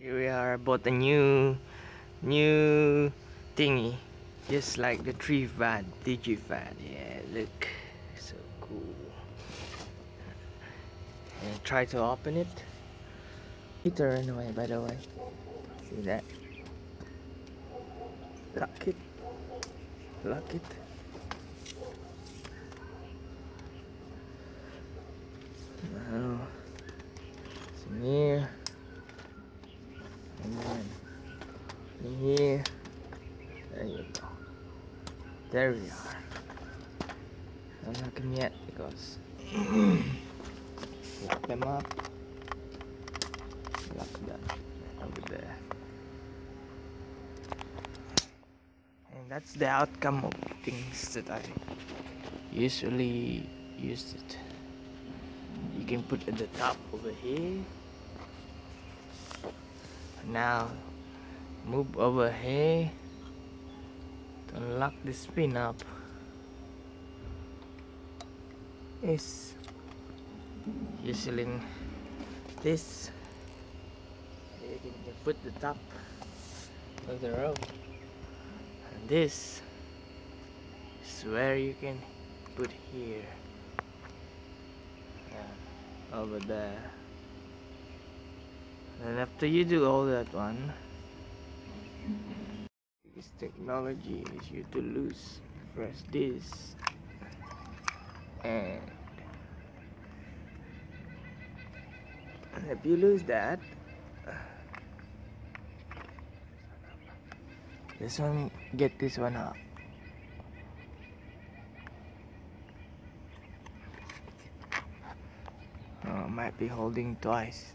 Here we are, bought a new thingy, just like the 3-Fad, DigiFad. Yeah, look, so cool. And try to open it. It turned away, by the way. See that? Lock it. Lock it. Now, it's in here. And then in here. There you go. There we are. Don't lock them yet because lock them up. Lock them over there. And that's the outcome of things that I usually use it. You can put at the top over here. Now move over here to unlock this pin up. Is using this. You can put the top of the rope, and this is where you can put here. Over there. And after you do all that one, this technology is you to loose. Press this, and if you lose that, this one, get this one up. Might be holding twice.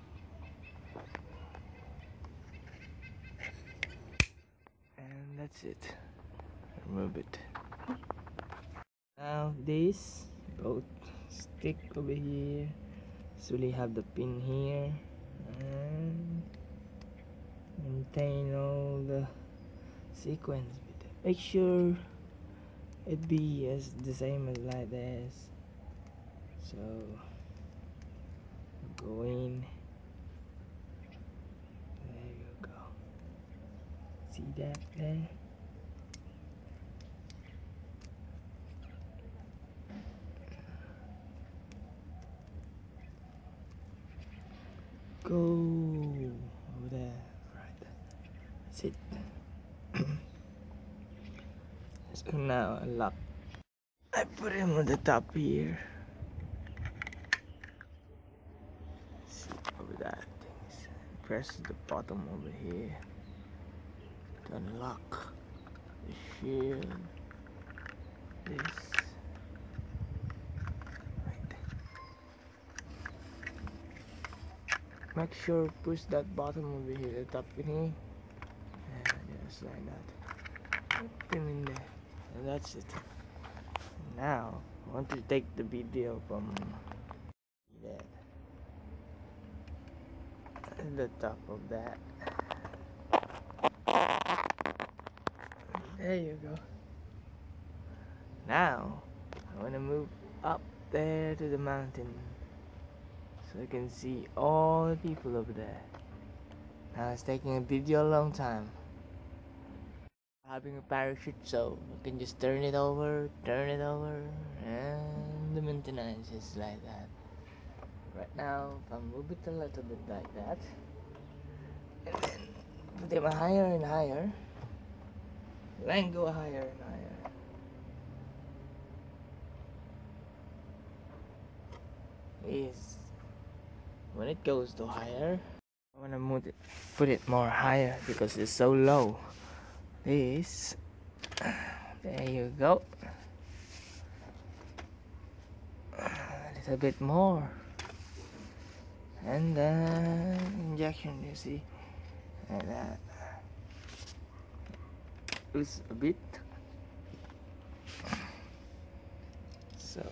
And that's it. Remove it. Now this both stick over here. So we have the pin here and maintain all the sequence. Make sure it be as the same as like this. So go in. There you go. See that there? Go over there. Right. That's it. So now unlock. I put him on the top here. Over that things. Press the bottom over here to unlock the shield. This right. Make sure push that bottom over here, the top in here, and just like that. Put him in there, and that's it. Now I want to take the video from there. The top of that. There you go. Now I want to move up there to the mountain so I can see all the people over there. Now it's taking a video a long time. Having a parachute, so I can just turn it over, and the maintenance is like that. Right now, if I move it a little bit like that, and then put them higher and higher, then go higher and higher. Is when it goes to higher, I want to move it, put it more higher because it's so low. This, there you go. A little bit more. And then injection, you see, like that. Loose a bit. So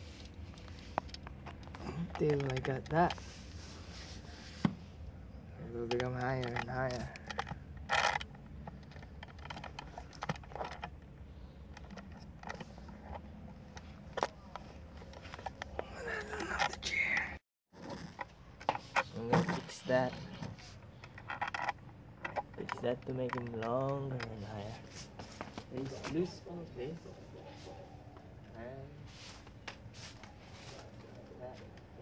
until I got that, it will become higher and higher. I'm gonna fix that. that to make him longer and higher. Let's loose all of this and that.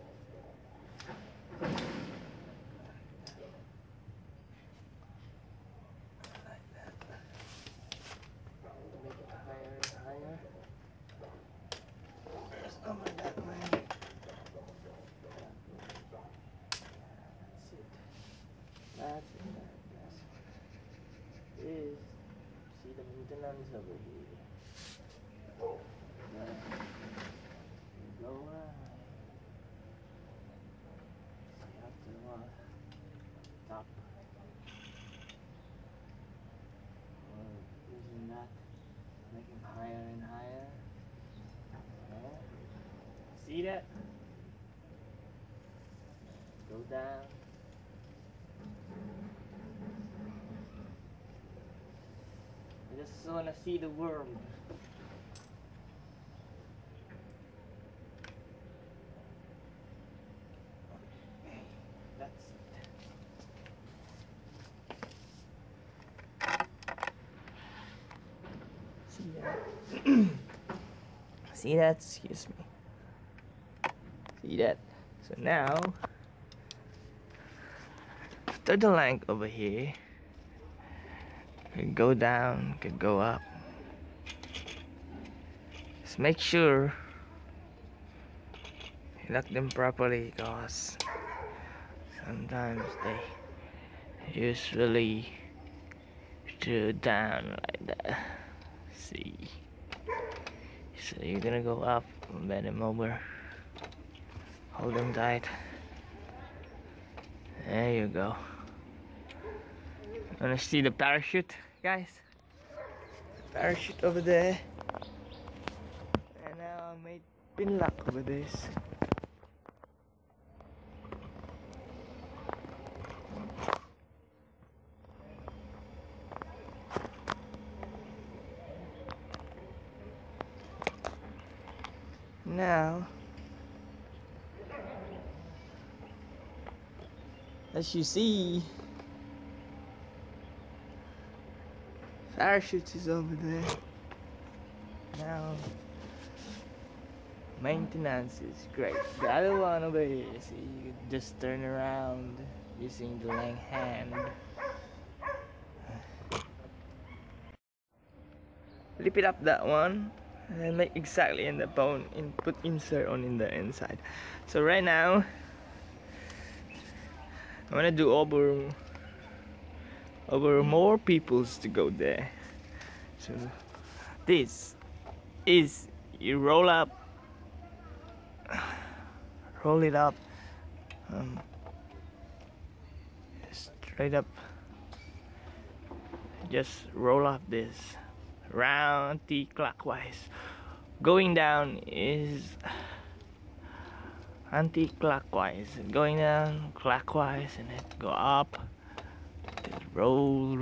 Like that. Make it higher and higher. Just over that way. That's it. Is see the maintenance over here. Go around. See after a while. Top. Using that, making higher and higher. Yeah. See that? Go down. I just wanna see the worm. Okay, that's it. See that? See that? Excuse me. See that? So now, after the length over here, could go down, could go up. Just make sure you lock them properly, because sometimes they usually do down like that. See, so you're gonna go up, bend them over, hold them tight. There you go. Wanna see the parachute, guys? The parachute over there. And now I made pin lock over this. Now, as you see, parachute is over there. Now, maintenance is great. The other one over here, see, you could just turn around using the length hand. Flip it up that one and make exactly in the bone and put insert on in the inside. So right now I'm gonna do over more peoples to go there. So this is, you roll it up straight up, just roll up this round anti-clockwise. Going down is anti-clockwise, going down clockwise, and then go up, then roll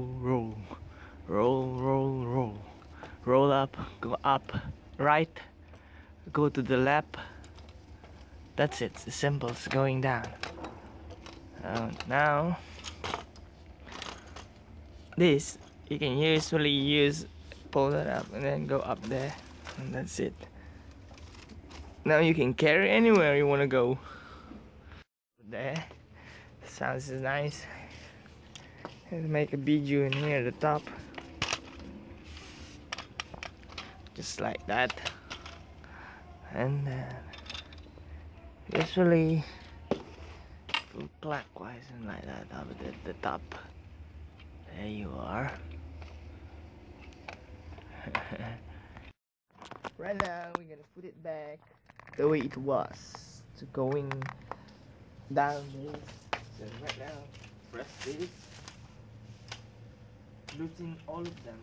up, go up, right, go to the left. That's it. The symbols going down. Now this you can usually use, pull that up and then go up there, and that's it. Now you can carry anywhere you want to go. There, sounds nice. Let's make a video in here at the top, just like that, and then usually go clockwise and like that up at the top. There you are. Right now we're gonna put it back the way it was, to going down this. So right now, press this, loosen all of them,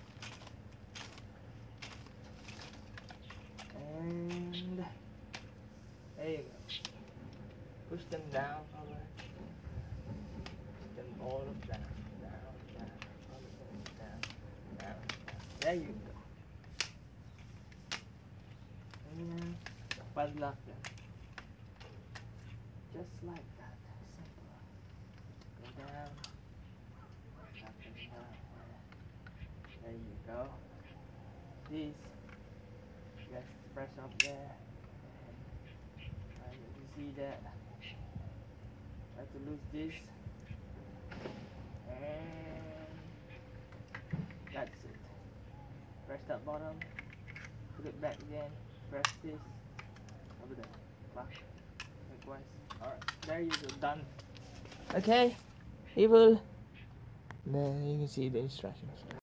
and there you go. Push them down, push them all of them down, all of them down. There you go. And padlock them, just like that. Simple. Go down, this. Just press up there, and you see that. I have to lose this, and that's it. Press that bottom, put it back again, press this over there, back, likewise. Alright, there you go, done. Okay, people, then you can see the instructions.